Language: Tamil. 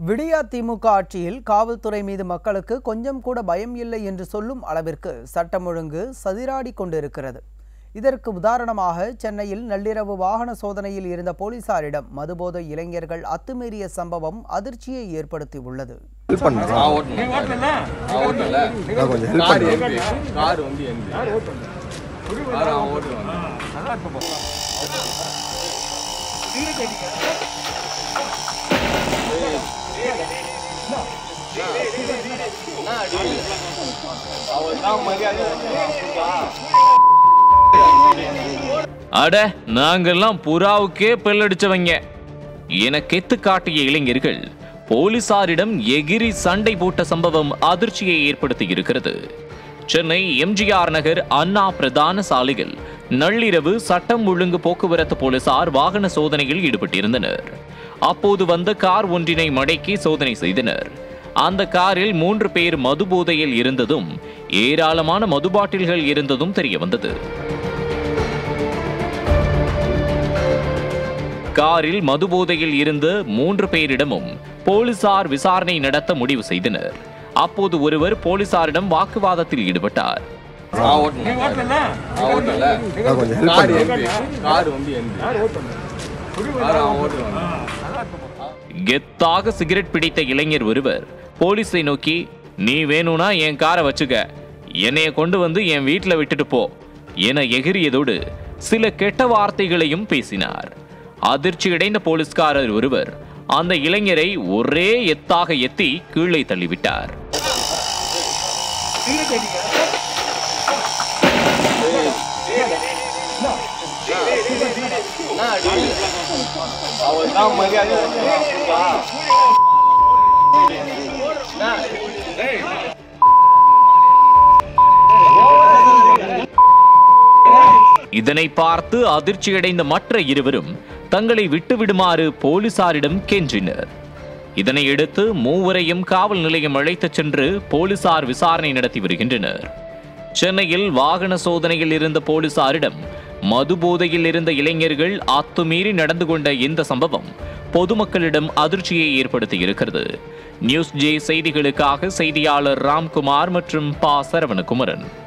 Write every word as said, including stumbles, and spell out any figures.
விடியா திமுக ஆட்சியில் காவல்துறை மீது மக்களுக்கு கொஞ்சம் கூட பயம் இல்லை என்று சொல்லும் அளவிற்கு சட்டம் ஒழுங்கு சதிராடி கொண்டிருக்கிறது. இதற்கு உதாரணமாக சென்னையில் நள்ளிரவு வாகன சோதனையில் இருந்த போலீசாரிடம் மதுபோதை இளைஞர்கள் அத்துமீறிய சம்பவம் அதிர்ச்சியை ஏற்படுத்தியுள்ளது. அட நாங்கெல்லாம் புறாவுக்கே பெல்லடிச்சவங்க என கெத்து காட்டிய இளைஞர்கள் போலீசாரிடம் எகிரி சண்டை போட்ட சம்பவம் அதிர்ச்சியை ஏற்படுத்தி இருக்கிறது. சென்னை எம்ஜிஆர் நகர் அண்ணா பிரதான சாலையில் நள்ளிரவு சட்டம் ஒழுங்கு போக்குவரத்து போலீசார் வாகன சோதனையில் ஈடுபட்டிருந்தனர். அப்போது வந்த கார் ஒன்றினை மடக்கி சோதனை செய்தனர். அந்த காரில் மூன்று பேர் மது போதையில் இருந்ததும் ஏராளமான மது பாட்டில்கள் இருந்ததும் தெரிய வந்தது. காரில் மது போதையில் இருந்த மூன்று பேரிடமும் போலீசார் விசாரணை நடத்த முடிவு செய்தனர். அப்போது ஒருவர் போலீசாரிடம் வாக்குவாதத்தில் ஈடுபட்டார். கெத்தாக சிகரெட் பிடித்த இளைஞர் ஒருவர் போலீஸை நோக்கி, நீ வேணும்னா என் காரை வச்சுக்க, என்னைய கொண்டு வந்து என் வீட்டில் விட்டுட்டு போ என எகிரியதோடு சில கெட்ட வார்த்தைகளையும் பேசினார். அதிர்ச்சியடைந்த போலீஸ்காரர் ஒருவர் அந்த இளைஞரை ஒரே எத்தாக எத்தி கீழே தள்ளிவிட்டார். இதனை பார்த்து அதிர்ச்சியடைந்த மற்ற இருவரும் தங்களை விட்டுவிடுமாறு போலீசாரிடம் கெஞ்சினர். இதனையடுத்து மூவரையும் காவல் நிலையம் அழைத்துச் சென்று போலீசார் விசாரணை நடத்தி வருகின்றனர். சென்னையில் வாகன சோதனையில் இருந்த போலீசாரிடம் மது போதையில் இருந்த இளைஞர்கள் அத்துமீறி நடந்து கொண்ட இந்த சம்பவம் பொதுமக்களிடம் அதிர்ச்சியை ஏற்படுத்தி இருக்கிறது. நியூஸ் ஜே செய்திகளுக்காக செய்தியாளர் ராம்குமார் மற்றும் பா சரவணகுமரன்.